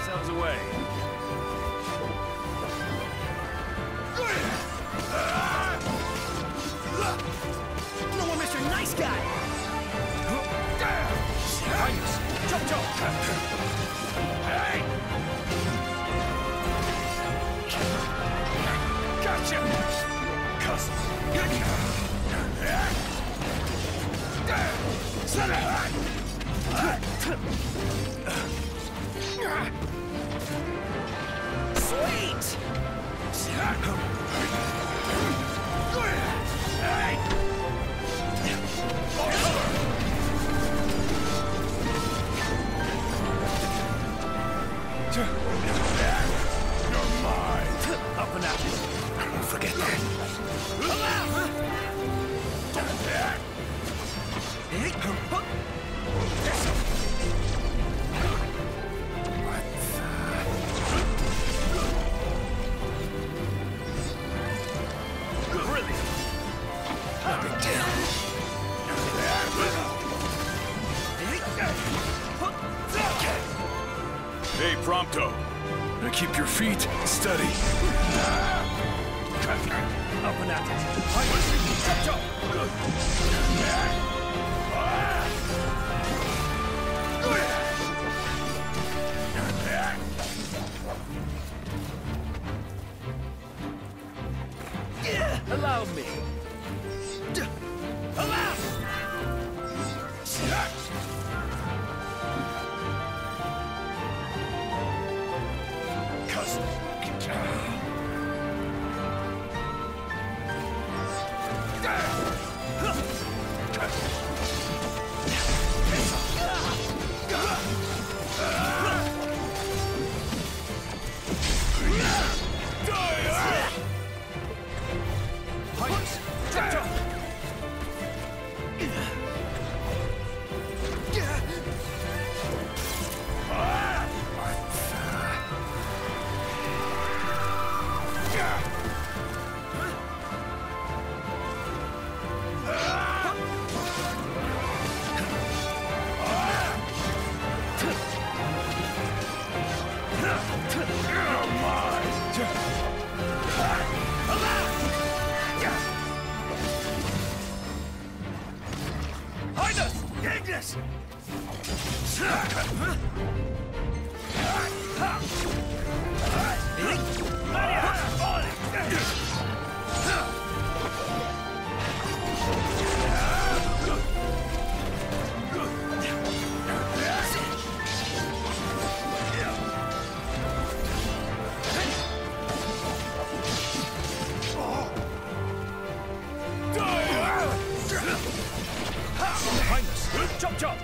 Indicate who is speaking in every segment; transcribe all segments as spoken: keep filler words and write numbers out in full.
Speaker 1: yourselves away.
Speaker 2: No more Mister Nice Guy! Jump, jump!
Speaker 1: Hey! Gotcha! Cousin!
Speaker 2: Sweet!
Speaker 1: You're mine!
Speaker 2: Up and out.
Speaker 1: Don't forget that.
Speaker 2: Brilliant! No big deal.
Speaker 1: Hey, Prompto. Now keep your feet steady.
Speaker 2: Up and out. Jump, jump! Allow me. Allow!
Speaker 1: Cousin.
Speaker 2: Ignis! Jump, jump!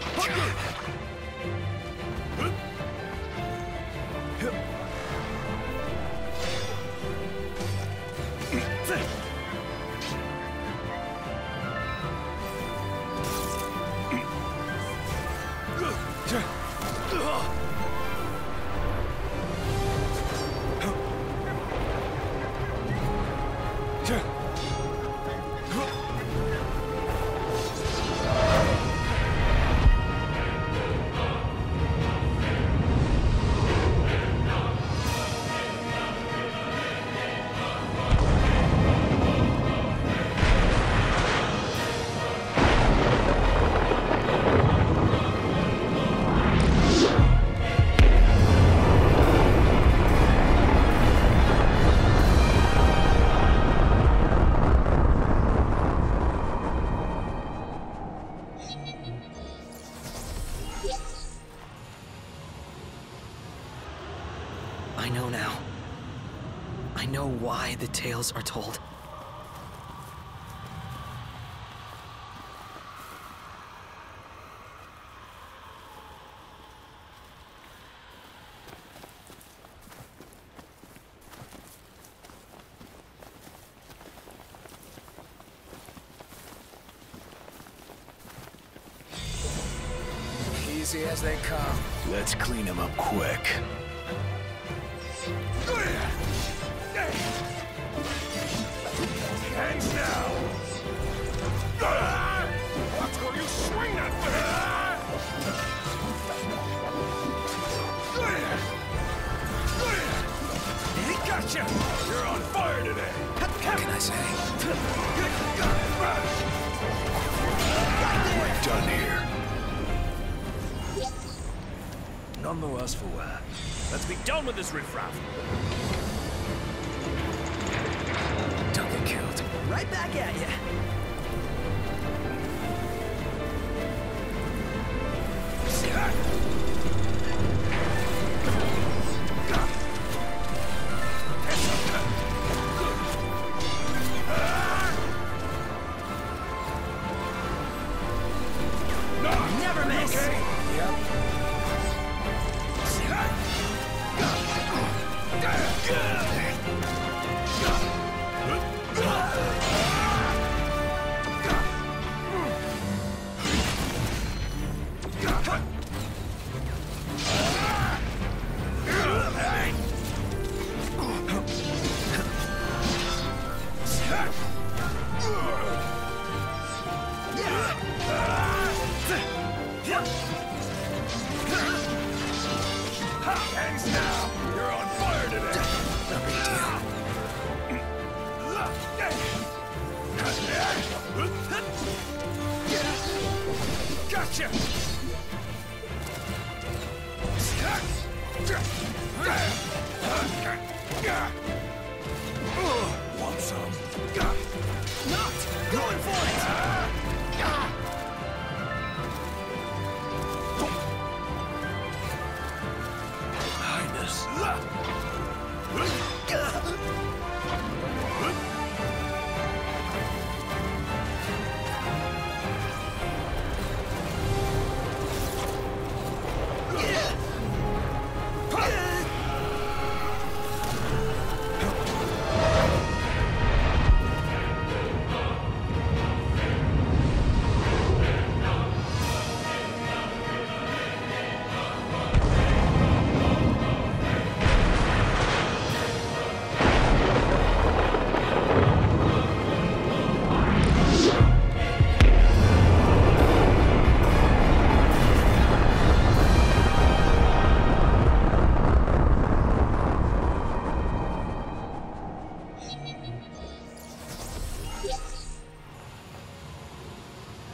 Speaker 2: I know now. I know why the tales are told. Easy as they come.
Speaker 1: Let's clean him up quick. Hands now! Watch where you swing that thing! Gotcha! You're on fire today!
Speaker 2: What can I say?
Speaker 1: We're done here.
Speaker 3: None the worse for wear. Let's be done with this riffraff.
Speaker 2: Don't get killed.
Speaker 4: Right back at you.
Speaker 1: Never miss! Okay.
Speaker 3: Yep.
Speaker 1: Thanks now! You're on fire today!
Speaker 2: No big deal.
Speaker 1: Gotcha! Want some?
Speaker 4: Not going for it.
Speaker 1: Highness.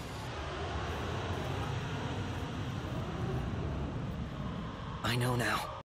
Speaker 2: I know now.